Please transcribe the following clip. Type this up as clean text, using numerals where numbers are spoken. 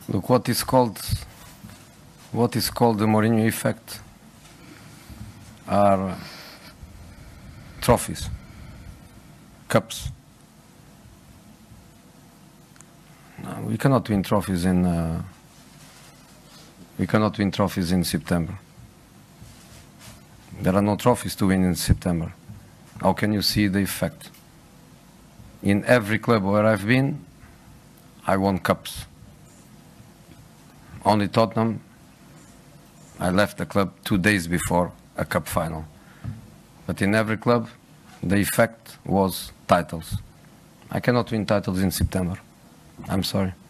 Look, what is called the Mourinho effect are trophies, cups. No, we cannot win trophies in September. There are no trophies to win in September. How can you see the effect? In every club where I've been, I won cups. Only Tottenham, I left the club 2 days before a cup final. But in every club, the effect was titles. I cannot win titles in September. I'm sorry.